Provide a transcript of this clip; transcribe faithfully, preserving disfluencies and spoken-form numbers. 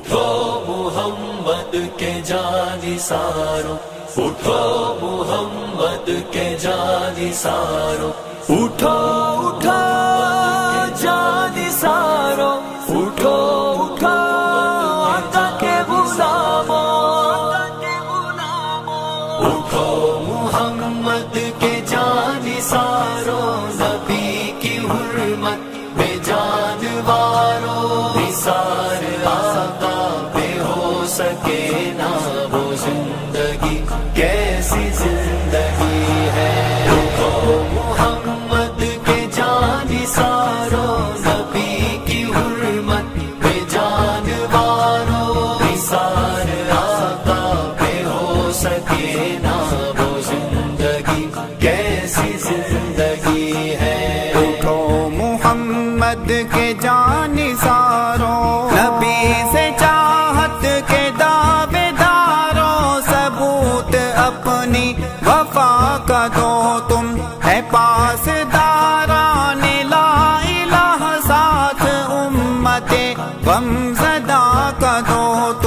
اٹھو محمد کے جانثاروں، اٹھو محمد کے جانثاروں، اٹھو اٹھو جانثاروں، اٹھو اٹھو آقا کے غلاموں، اٹھو محمد کے جانثاروں، نبی کی حرمت میں جانواروں، نثار آقا پہ ہو سکے نہ وہ زندگی کیسی زندگی ہے۔ اٹھو محمد کے جانثاروں، نبی کی حرمت میں جانواروں، نثار آقا پہ ہو سکے نہ وہ زندگی کیسی زندگی ہے۔ اٹھو محمد کے جانثاروں، نبی سے چاہت کے دعوے داروں، ثبوت اپنی وفا کا دو تم ہے پاس داران لا الہ، ساتھ امت غمزدہ کا دو تم